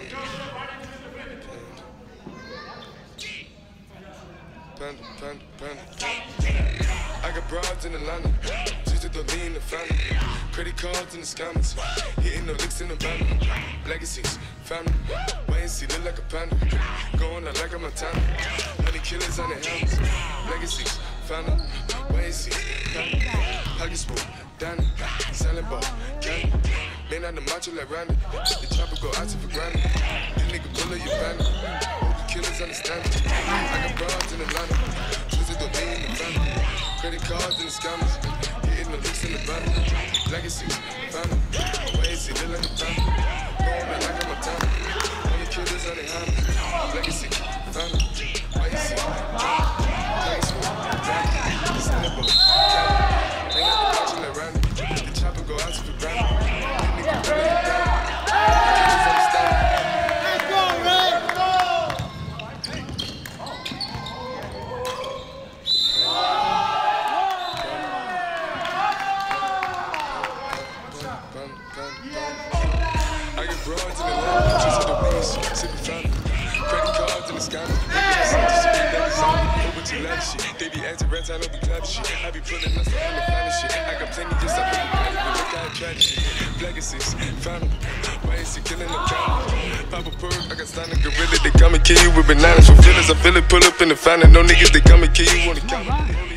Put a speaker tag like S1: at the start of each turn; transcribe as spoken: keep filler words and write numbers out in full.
S1: Panda. Panda, panda, panda. I got broads in Atlanta, just to lean the family. Credit cards in the scammers, hitting no licks in the van. Legacies, family, wait and see, look like a panda. Going out like a Montana, honey killers on their helmets. Legacies, family, wait and see, family. Huggy smooth, Danny, selling ball, candy. Man on the macho like Randy, the chopper go out to for granted. This nigga pull up your bandit, hope the killers understand it. I got broads in Atlanta, just to lean the family. Credit cards and the scammers, hitting the licks in the van. Legacies, family, wait and see, look like a panda. Going out like a Montana, only killers on their hands. Legacy, family, wait and see, Legacy, Danny, selling ball, candy. Man on the macho like Randy, the chopper go out to for granted. I get broads in the line, just to the wings, sipping fountain. Credit cards in the scammers, over to love shit. They be acting rats, I don't be clapping shit. I be pulling us on the finest shit. I got plenty just up in the body, but look how I try this shit. Legacies, family, why is he killing the cow? Pop a perk, I got stunning gorilla. They come and kill you with bananas. For feelings, I feel it, pull up in the fountain. No niggas, they come and kill you on the counter.